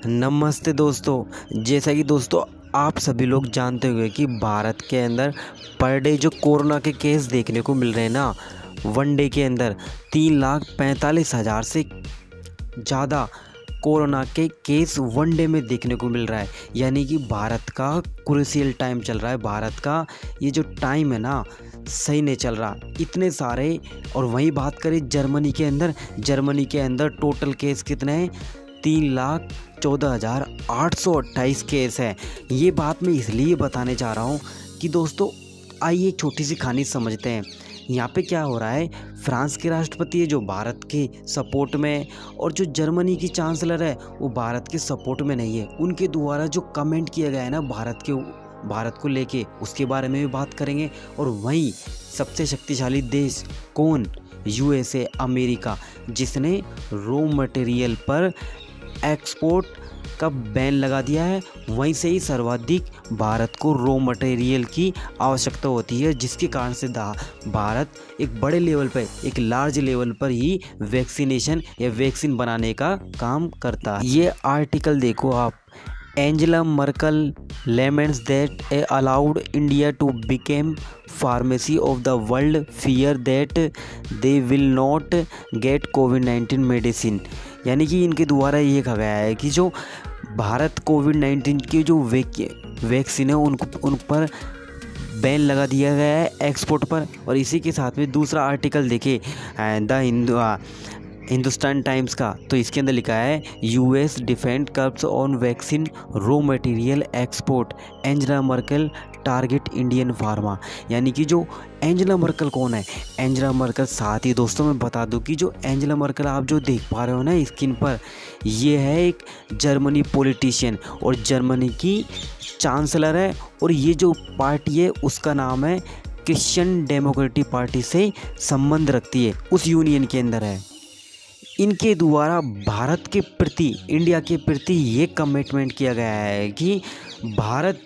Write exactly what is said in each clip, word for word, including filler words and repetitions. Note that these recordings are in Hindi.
नमस्ते दोस्तों। जैसा कि दोस्तों आप सभी लोग जानते हुए कि भारत के अंदर पर डे जो कोरोना के केस देखने को मिल रहे हैं ना, वन डे के अंदर तीन लाख पैंतालीस हज़ार से ज़्यादा कोरोना के केस वन डे में देखने को मिल रहा है। यानी कि भारत का क्रूशियल टाइम चल रहा है। भारत का ये जो टाइम है ना, सही नहीं चल रहा, इतने सारे। और वहीं बात करें जर्मनी के अंदर, जर्मनी के अंदर टोटल केस कितने हैं? तीन लाख चौदह हज़ार आठ सौ अट्ठाईस केस है। ये बात मैं इसलिए बताने जा रहा हूँ कि दोस्तों आइए छोटी सी कहानी समझते हैं। यहाँ पे क्या हो रहा है, फ्रांस के राष्ट्रपति है जो भारत के सपोर्ट में है, और जो जर्मनी की चांसलर है वो भारत के सपोर्ट में नहीं है। उनके द्वारा जो कमेंट किया गया है ना भारत के भारत को लेके, उसके बारे में भी बात करेंगे। और वहीं सबसे शक्तिशाली देश कौन? यूएसए, अमेरिका, जिसने रॉ मटेरियल पर एक्सपोर्ट का बैन लगा दिया है। वहीं से ही सर्वाधिक भारत को रॉ मटेरियल की आवश्यकता होती है, जिसके कारण से भारत एक बड़े लेवल पर, एक लार्ज लेवल पर ही वैक्सीनेशन या वैक्सीन बनाने का काम करता है। ये आर्टिकल देखो आप। Angela Merkel laments that a allowed India to become pharmacy of the world fear that they will not get COVID nineteen medicine. यानी कि इनके द्वारा ये कहा गया है कि जो भारत कोविड नाइन्टीन की जो वैक्सीन है उन उन पर बैन लगा दिया गया है एक्सपोर्ट पर। और इसी के साथ में दूसरा आर्टिकल देखे द हिंदू हिंदुस्तान टाइम्स का, तो इसके अंदर लिखा है US defend curbs on vaccine raw material export, Angela Merkel target Indian pharma. यानी कि जो एंजेला मर्कल कौन है? एंजेला मर्कल, साथ ही दोस्तों मैं बता दूं कि जो एंजेला मर्कल आप जो देख पा रहे हो ना स्क्रीन पर, ये है एक जर्मनी पॉलिटिशियन और जर्मनी की चांसलर है। और ये जो पार्टी है उसका नाम है क्रिश्चियन डेमोक्रेटिक पार्टी से संबंध रखती है, उस यूनियन के अंदर है। इनके द्वारा भारत के प्रति, इंडिया के प्रति ये कमिटमेंट किया गया है कि भारत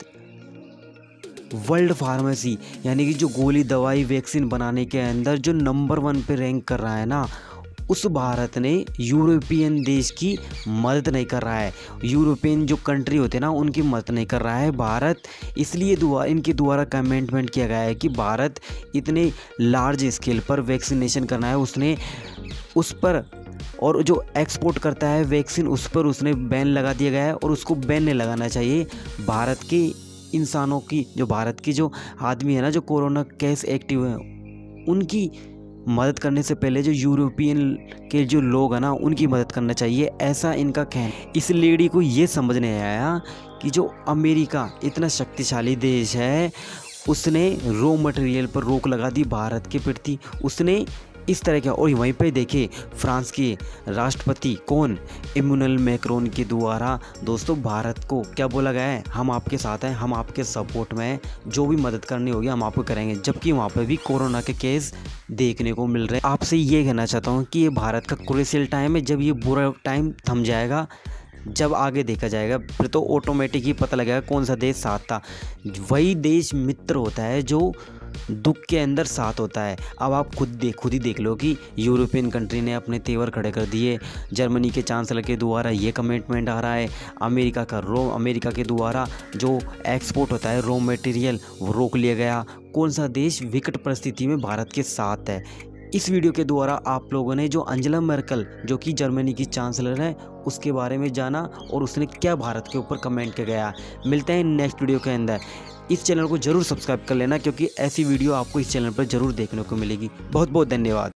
वर्ल्ड फार्मेसी, यानी कि जो गोली दवाई वैक्सीन बनाने के अंदर जो नंबर वन पे रैंक कर रहा है ना, उस भारत ने यूरोपियन देश की मदद नहीं कर रहा है। यूरोपियन जो कंट्री होते हैं ना, उनकी मदद नहीं कर रहा है भारत। इसलिए दुआ इनके द्वारा कमिटमेंट किया गया है कि भारत इतने लार्ज स्केल पर वैक्सीनेशन करना है उसने, उस पर, और जो एक्सपोर्ट करता है वैक्सीन उस पर उसने बैन लगा दिया गया है। और उसको बैन नहीं लगाना चाहिए। भारत के इंसानों की, जो भारत की जो आदमी है ना, जो कोरोना केस एक्टिव है, उनकी मदद करने से पहले जो यूरोपियन के जो लोग हैं ना, उनकी मदद करना चाहिए, ऐसा इनका कहना। इस लेडी को ये समझ नहीं आया कि जो अमेरिका इतना शक्तिशाली देश है, उसने रॉ मटेरियल पर रोक लगा दी भारत के प्रति, उसने इस तरह का। और वहीं पे देखिए फ्रांस के राष्ट्रपति कौन? इमैनुअल मैक्रोन के द्वारा दोस्तों भारत को क्या बोला गया है? हम आपके साथ हैं, हम आपके सपोर्ट में हैं, जो भी मदद करनी होगी हम आपको करेंगे। जबकि वहाँ पे भी कोरोना के केस देखने को मिल रहे हैं। आपसे ये कहना चाहता हूँ कि ये भारत का क्रूशियल टाइम है। जब ये बुरा टाइम थम जाएगा, जब आगे देखा जाएगा, फिर तो ऑटोमेटिक ही पता लगेगा कौन सा देश साथ था। वही देश मित्र होता है जो दुख के अंदर साथ होता है। अब आप खुद देख खुद ही देख लो कि यूरोपियन कंट्री ने अपने तेवर खड़े कर दिए, जर्मनी के चांसलर के द्वारा ये कमिटमेंट आ रहा है, अमेरिका का रो अमेरिका के द्वारा जो एक्सपोर्ट होता है रॉ मटेरियल वो रोक लिया गया। कौन सा देश विकट परिस्थिति में भारत के साथ है? इस वीडियो के द्वारा आप लोगों ने जो एंजेला मर्कल, जो कि जर्मनी की चांसलर है, उसके बारे में जाना और उसने क्या भारत के ऊपर कमेंट किया गया। मिलते हैं नेक्स्ट वीडियो के अंदर। इस चैनल को जरूर सब्सक्राइब कर लेना, क्योंकि ऐसी वीडियो आपको इस चैनल पर जरूर देखने को मिलेगी। बहुत बहुत धन्यवाद।